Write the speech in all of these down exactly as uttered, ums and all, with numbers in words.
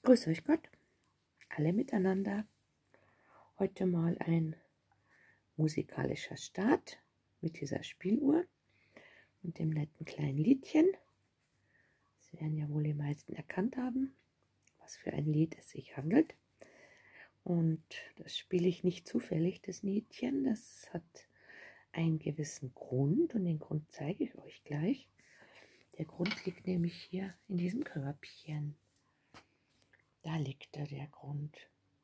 Grüß euch Gott, alle miteinander. Heute mal ein musikalischer Start mit dieser Spieluhr und dem netten kleinen Liedchen. Sie werden ja wohl die meisten erkannt haben, was für ein Lied es sich handelt. Und das spiele ich nicht zufällig, das Liedchen. Das hat einen gewissen Grund und den Grund zeige ich euch gleich. Der Grund liegt nämlich hier in diesem Körbchen. Da liegt da der Grund.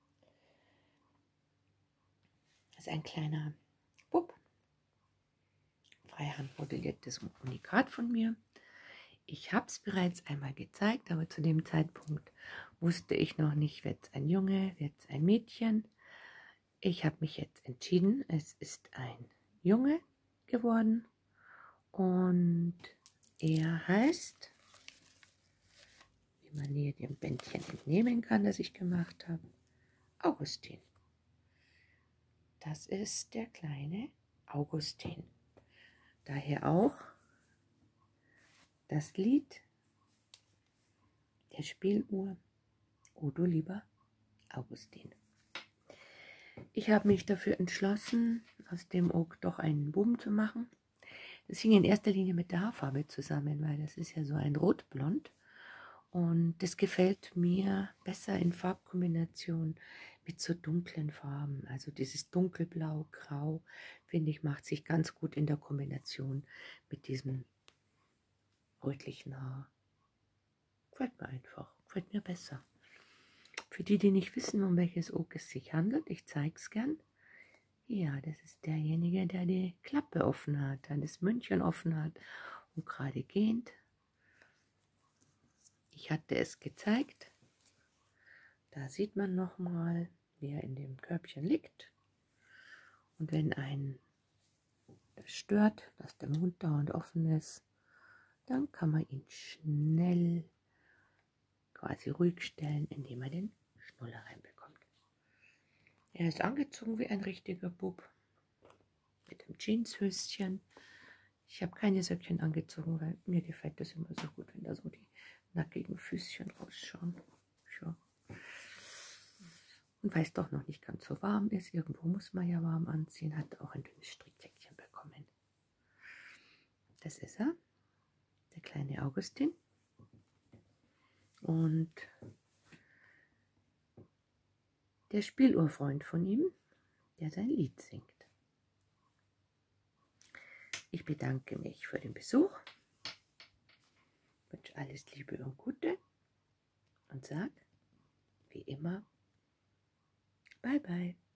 Das ist ein kleiner Bub. Freihand modelliertes Unikat von mir. Ich habe es bereits einmal gezeigt, aber zu dem Zeitpunkt wusste ich noch nicht, wird es ein Junge, wird es ein Mädchen. Ich habe mich jetzt entschieden, es ist ein Junge geworden und er heißt, wie man hier dem Bändchen entnehmen kann, das ich gemacht habe, Augustin. Das ist der kleine Augustin. Daher auch das Lied der Spieluhr O du lieber Augustin. Ich habe mich dafür entschlossen, aus dem Oak doch einen Buben zu machen. Das hing in erster Linie mit der Haarfarbe zusammen, weil das ist ja so ein Rotblond. Und das gefällt mir besser in Farbkombination mit so dunklen Farben. Also dieses dunkelblau, grau, finde ich, macht sich ganz gut in der Kombination mit diesem rötlichen Haar. Gefällt mir einfach, gefällt mir besser. Für die, die nicht wissen, um welches Oak es sich handelt, ich zeige es gern. Ja, das ist derjenige, der die Klappe offen hat, der das Mündchen offen hat und gerade gähnt. Ich hatte es gezeigt. Da sieht man nochmal, wie er in dem Körbchen liegt. Und wenn einen das stört, dass der Mund dauernd offen ist, dann kann man ihn schnell quasi ruhig stellen, indem er den Schnuller reinbekommt. Er ist angezogen wie ein richtiger Bub mit einem Jeanshöschen. Ich habe keine Söckchen angezogen, weil mir gefällt das immer so gut, wenn da so die nackigen Füßchen rausschauen. Ja. Und weil es doch noch nicht ganz so warm ist, irgendwo muss man ja warm anziehen, hat auch ein dünnes Strickjäckchen bekommen. Das ist er, der kleine Augustin. Und der Spieluhrfreund von ihm, der sein Lied singt. Ich bedanke mich für den Besuch, wünsche alles Liebe und Gute und sage, wie immer, bye bye.